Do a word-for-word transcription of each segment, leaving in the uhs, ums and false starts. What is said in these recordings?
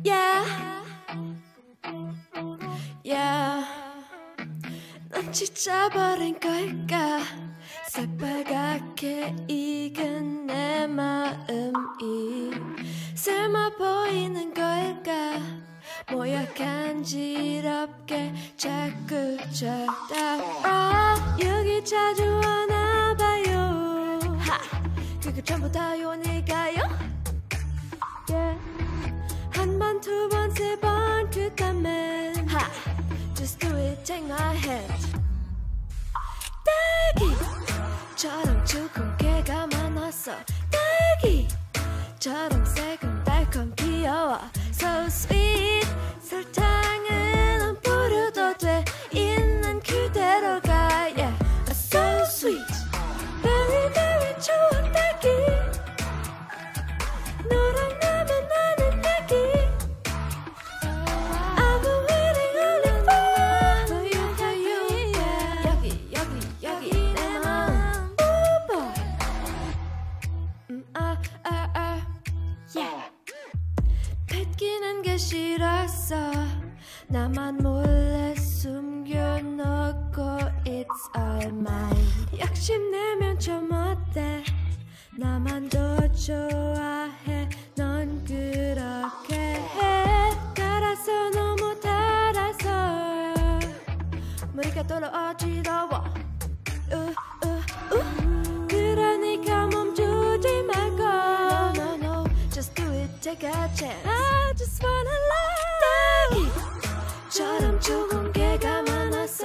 Yeah, yeah. 넌 지쳐버린 걸까? 새빨갛게 익은 내 마음이 삶아 보이는 걸까? 뭐야 간지럽게 자꾸 쳐다봐. 여기 자주 오나봐요. 그거 전부 다 요니까요? Yeah. 한 번, 두 번, 세 번 그 다음엔 Just do it, take my hand. 딸기처럼 죽은 개가 많았어. 딸기처럼 새콤달콤 귀여워. So sweet. 설탕은 안 뿌려도 돼. 있는 그대로 가. Yeah, so sweet. Very very 좋은 딸기. 너랑 나면 나는 딸기. I'm waiting only for you, for you. Yeah. 여기 여기 여기 내 마음. Oh boy. 음, 아, 아, 아. Yeah. 뺏기는 게 싫었어. 나만 몰래 숨겨놓고 It's all mine. 욕심내면 좀 어때? 나만 더 좋아해. 넌 그렇게 해. 달아서 너무 달아서 머리가 돌아 어지러워. uh, uh, uh. 그러니까 멈추지 말고 No, no, no. Just do it, take a chance. I just wanna love. 딸기처럼 죽은 개가 많았어.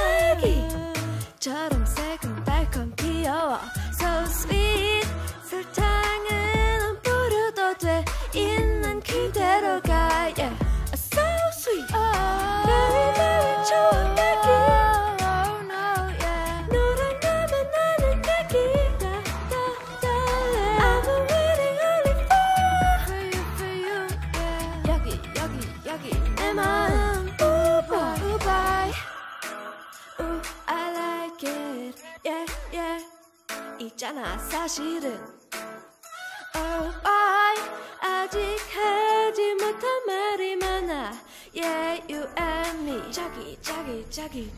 딸기처럼 새콤달콤 귀여워. So sweet. 설탕은 안 뿌려도 돼. 있는 그대로 가. Yeah, so sweet. Very very 좋은 딸기. Oh no, yeah. 너랑 나면 나는 딸기. Da, da, darling. I'm waiting only for you, for you. Yeah. 여기 여기 여기 내 마음. Ooh boy, ooh boy. Ooh, I like it. Yeah, yeah. 있잖아 사실은. Oh boy, 아직 하지 못한 말이 많아. Yeah, you and me. 저기 저기 저기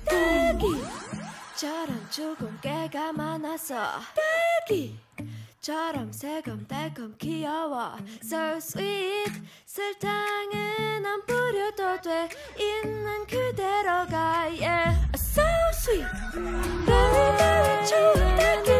딸기처럼 죽은 개가 많았어. 딸기처럼 새콤달콤 귀여워. So sweet. 설탕은 안 뿌려도 돼. 있는 그대로 가. Yeah, so sweet. Very very 좋은 딸기.